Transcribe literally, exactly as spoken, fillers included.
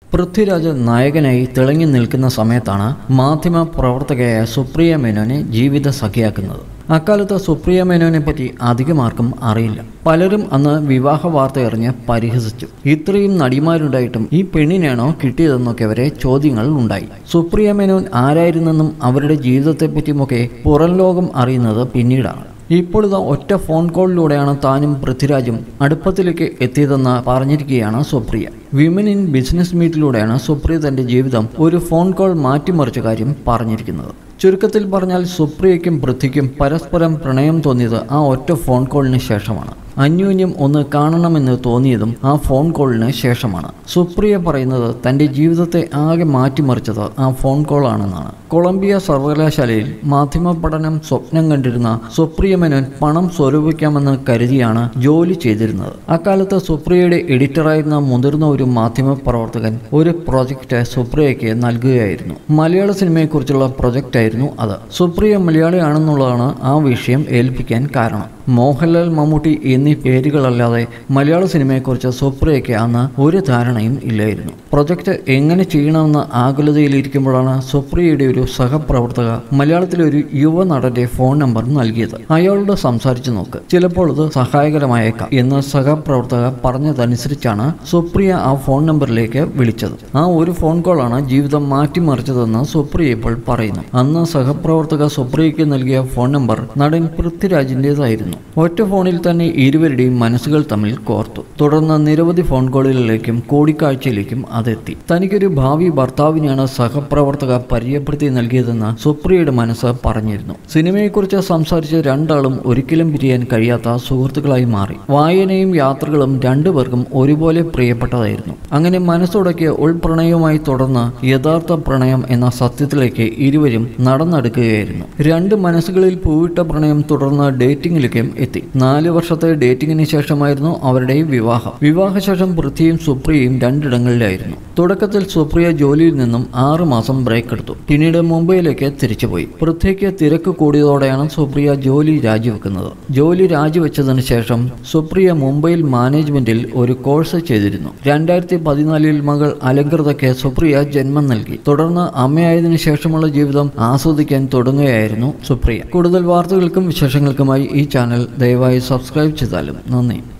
പൃഥ്വിരാജ് നായകനായി തിളങ്ങി നിൽക്കുന്ന സമയത്താണ് മാധ്യമ പ്രവർത്തകയായ സുപ്രിയ മേനോനെ ജീവിത സഖിയാക്കുന്നത്. അക്കാലത്ത് സുപ്രിയ മേനോനെ പറ്റി അധികമാർക്കും അറിയില്ല. പലരും അന്ന് വിവാഹ വാർത്തയറിഞ്ഞ് പരിഹസിച്ചു. ഇത്രയും നടിമാരുണ്ടായിട്ടും ഈ പെണ്ണിനാണോ കിട്ടിയതെന്നൊക്കെ വരെ ചോദ്യങ്ങൾ ഉണ്ടായി. സുപ്രിയ മേനോൻ ആരായിരുന്നെന്നും അവരുടെ ജീവിതത്തെപ്പറ്റിയുമൊക്കെ പുറം ലോകം അറിയുന്നത് പിന്നീടാണ്. ഇപ്പോൾ ഇതാ ഒറ്റ ഫോൺ കോളിലൂടെയാണ് താനും പൃഥ്വിരാജും അടുപ്പത്തിലേക്ക് എത്തിയതെന്ന് പറഞ്ഞിരിക്കുകയാണ് സുപ്രിയ. വിമൻ ഇൻ ബിസിനസ് മീറ്റിലൂടെയാണ് സുപ്രിയ തൻ്റെ ജീവിതം ഒരു ഫോൺ കോൾ മാറ്റിമറിച്ച കാര്യം പറഞ്ഞിരിക്കുന്നത്. ചുരുക്കത്തിൽ പറഞ്ഞാൽ സുപ്രിയയ്ക്കും പൃഥ്വിക്കും പരസ്പരം പ്രണയം തോന്നിയത് ആ ഒറ്റ ഫോൺ കോളിന് ശേഷമാണ്. അന്യോന്യം ഒന്ന് കാണണമെന്ന് തോന്നിയതും ആ ഫോൺ കോളിന് ശേഷമാണ്. സുപ്രിയ പറയുന്നത് തൻ്റെ ജീവിതത്തെ ആകെ മാറ്റിമറിച്ചത് ആ ഫോൺ കോൾ ആണെന്നാണ്. കൊളംബിയ സർവകലാശാലയിൽ മാധ്യമ പഠനം സ്വപ്നം കണ്ടിരുന്ന സുപ്രിയ മേനോൻ പണം സ്വരൂപിക്കാമെന്ന് കരുതിയാണ് ജോലി ചെയ്തിരുന്നത്. അക്കാലത്ത് സുപ്രിയയുടെ എഡിറ്ററായിരുന്ന മുതിർന്ന ഒരു മാധ്യമ പ്രവർത്തകൻ ഒരു പ്രൊജക്റ്റ് സുപ്രിയയ്ക്ക് നൽകുകയായിരുന്നു. മലയാള സിനിമയെക്കുറിച്ചുള്ള പ്രൊജക്റ്റായിരുന്നു അത്. സുപ്രിയ മലയാളിയാണെന്നുള്ളതാണ് ആ വിഷയം ഏൽപ്പിക്കാൻ കാരണം. മോഹൻലാൽ, മമ്മൂട്ടി എന്നീ പേരുകളല്ലാതെ മലയാള സിനിമയെക്കുറിച്ച് സുപ്രിയയ്ക്ക് അന്ന് ഒരു ധാരണയും ഇല്ലായിരുന്നു. പ്രൊജക്റ്റ് എങ്ങനെ ചെയ്യണമെന്ന ആകുലതയിലിരിക്കുമ്പോഴാണ് സുപ്രിയയുടെ ഒരു സഹപ്രവർത്തക മലയാളത്തിലെ ഒരു യുവ നടന്റെ ഫോൺ നമ്പർ നൽകിയത്. അയാളോട് സംസാരിച്ചു നോക്ക്, ചിലപ്പോൾ അത് സഹായകരമായേക്കാം എന്ന് സഹപ്രവർത്തക പറഞ്ഞതനുസരിച്ചാണ് സുപ്രിയ ആ ഫോൺ നമ്പറിലേക്ക് വിളിച്ചത്. ആ ഒരു ഫോൺ കോളാണ് ജീവിതം മാറ്റിമറിച്ചതെന്ന് സുപ്രിയ ഇപ്പോൾ പറയുന്നു. അന്ന് സഹപ്രവർത്തക സുപ്രിയയ്ക്ക് നൽകിയ ഫോൺ നമ്പർ നടൻ പൃഥ്വിരാജിൻ്റെതായിരുന്നു. ഒറ്റ ഫോണിൽ തന്നെ ഇരുവരുടെയും മനസ്സുകൾ തമ്മിൽ കോർത്തു. തുടർന്ന് നിരവധി ഫോൺ കോളുകളിലേക്കും കൂടിക്കാഴ്ചയിലേക്കും അതെത്തി. തനിക്കൊരു ഭാവി ഭർത്താവിനെയാണ് സഹപ്രവർത്തക പരിചയപ്പെടുത്തി നൽകിയതെന്ന് സുപ്രിയയുടെ മനസ്സ് പറഞ്ഞിരുന്നു. സിനിമയെക്കുറിച്ച് സംസാരിച്ച് രണ്ടാളും ഒരിക്കലും പിരിയാൻ കഴിയാത്ത സുഹൃത്തുക്കളായി മാറി. വായനയും യാത്രകളും രണ്ടുപേർക്കും ഒരുപോലെ പ്രിയപ്പെട്ടതായിരുന്നു. അങ്ങനെ മനസ്സുടക്കിയ ഉൾപ്രണയവുമായി തുടർന്ന് യഥാർത്ഥ പ്രണയം എന്ന സത്യത്തിലേക്ക് ഇരുവരും നടന്നെടുക്കുകയായിരുന്നു. രണ്ട് മനസ്സുകളിൽ പൂവിട്ട പ്രണയം തുടർന്ന് ഡേറ്റിംഗിലേക്ക് എത്തി. നാല് വർഷത്തെ ഡേറ്റിംഗിന് ശേഷമായിരുന്നു അവരുടെ വിവാഹം. വിവാഹശേഷം പൃഥ്വിയും സുപ്രിയയും രണ്ടിടങ്ങളിലായിരുന്നു. തുടക്കത്തിൽ സുപ്രിയ ജോലിയിൽ നിന്നും ആറു മാസം ബ്രേക്ക് എടുത്തു. പിന്നീട് മുംബൈയിലേക്ക് തിരിച്ചുപോയി. പൃഥ്വിക്ക് തിരക്ക് കൂടിയതോടെയാണ് സുപ്രിയ ജോലി രാജിവെക്കുന്നത്. ജോലി രാജിവെച്ചതിന് ശേഷം സുപ്രിയ മുംബൈയിൽ മാനേജ്മെന്റിൽ ഒരു കോഴ്സ് ചെയ്തിരുന്നു. രണ്ടായിരത്തി പതിനാലിൽ മകൾ അലങ്കൃതയ്ക്ക് സുപ്രിയ ജന്മം നൽകി. തുടർന്ന് അമ്മയായതിനു ശേഷമുള്ള ജീവിതം ആസ്വദിക്കാൻ തുടങ്ങുകയായിരുന്നു സുപ്രിയ. കൂടുതൽ വാർത്തകൾക്കും വിശേഷങ്ങൾക്കുമായി ഈ ചാനൽ ദയവായി സബ്സ്ക്രൈബ് ചെയ്താലും നന്ദി.